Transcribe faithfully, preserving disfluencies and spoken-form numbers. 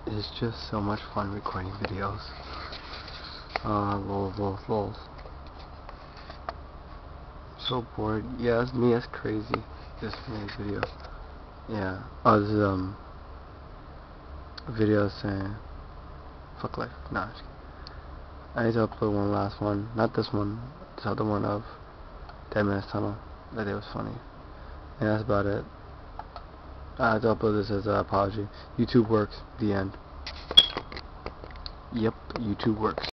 It's just so much fun recording videos. Uh, lol, lol, lol. So bored. Yeah, it's me. That's crazy. This made a video. Yeah. Oh, this is um a video saying fuck life. Nah, I'm just kidding. I need to upload one last one. Not this one. This other one of Dead Man's Tunnel. That it was funny. And that's about it. I have to upload this as an apology. YouTube works. The end. Yep, YouTube works.